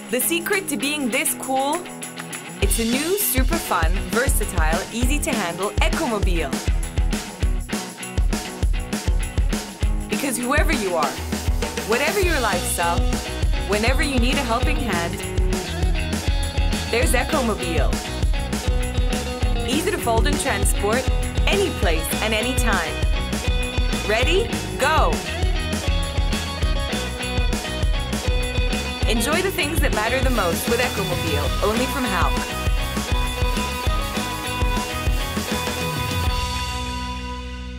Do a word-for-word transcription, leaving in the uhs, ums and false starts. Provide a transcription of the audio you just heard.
The secret to being this cool? It's a new, super fun, versatile, easy to handle Eco Mobil. Because whoever you are, whatever your lifestyle, whenever you need a helping hand, there's Eco Mobil. Easy to fold and transport, any place and any time. Ready? Go! Enjoy the things that matter the most with Eco Mobil, only from Hauck.